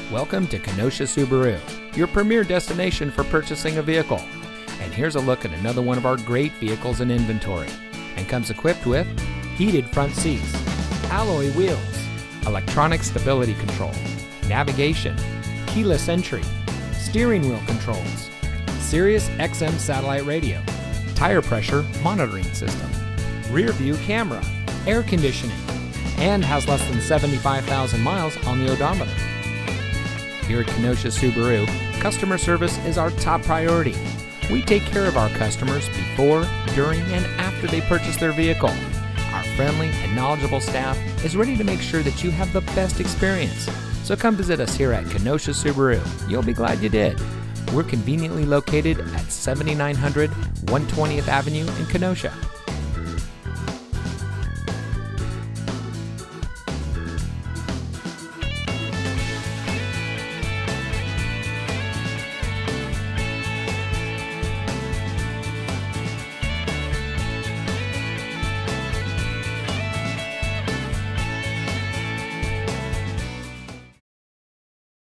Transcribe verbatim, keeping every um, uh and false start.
Welcome to Kenosha Subaru, your premier destination for purchasing a vehicle. And here's a look at another one of our great vehicles in inventory. And comes equipped with heated front seats, alloy wheels, electronic stability control, navigation, keyless entry, steering wheel controls, Sirius X M satellite radio, tire pressure monitoring system, rear view camera, air conditioning, and has less than seventy-five thousand miles on the odometer. Here at Kenosha Subaru, customer service is our top priority. We take care of our customers before, during, and after they purchase their vehicle. Our friendly and knowledgeable staff is ready to make sure that you have the best experience. So come visit us here at Kenosha Subaru. You'll be glad you did. We're conveniently located at seventy-nine hundred one hundred twentieth Avenue in Kenosha.